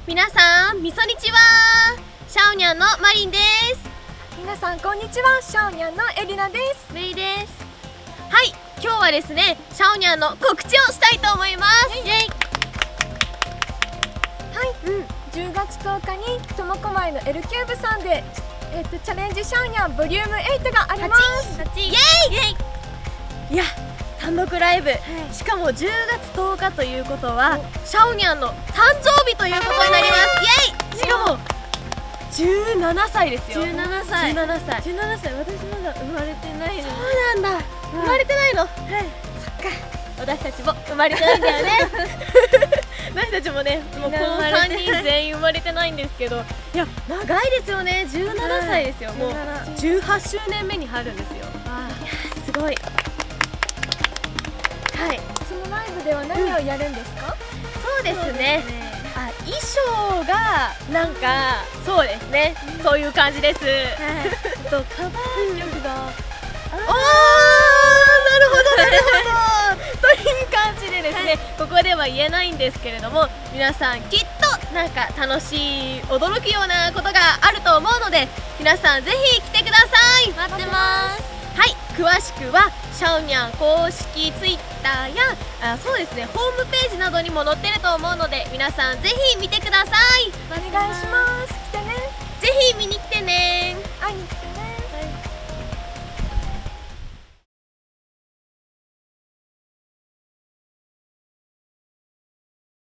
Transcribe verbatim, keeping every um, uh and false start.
皆さん、みそにちは。シャオニャンのマリンです。 皆さんこんにちは。シャオニャンのエリナです。 メイです。はい、今日はですね、シャオニャンの告知をしたいと思います。イエイ。 はい、うん、じゅうがつとおかに苫小牧の L キューブさんで、えっと、チャレンジシャオニャンボリュームエイトがあります。 イエイイエイ。いや、単独ライブ、はい、しかもじゅうがつとおかということはシャオニャンの誕生日ということになります。イエイ。しかもじゅうななさいですよ。 じゅうななさい。 じゅうななさい。 じゅうななさい。私まだ生まれてないの。 そうなんだ。生まれてないの。はい。そっか。私たちも生まれてないんだよね。私たちもね、もうこのさんにん全員生まれてないんですけど、いや長いですよね。じゅうななさいですよ。もうじゅうはちしゅうねんめに入るんですよ。いやすごい。はい。 そのライブでは何をやるんですか？ そうですね。あ、衣装がなんかそうですね。そういう感じです。はい。とカバー曲が。ああ、なるほどなるほど。という感じでですね、ここでは言えないんですけれども、皆さんきっとなんか楽しい驚くようなことがあると思うので、皆さんぜひ来てください。 待ってます。 はい、詳しくはシャオニャン公式ツイッターやあそうですねホームページなどにも載ってると思うので皆さんぜひ見てください。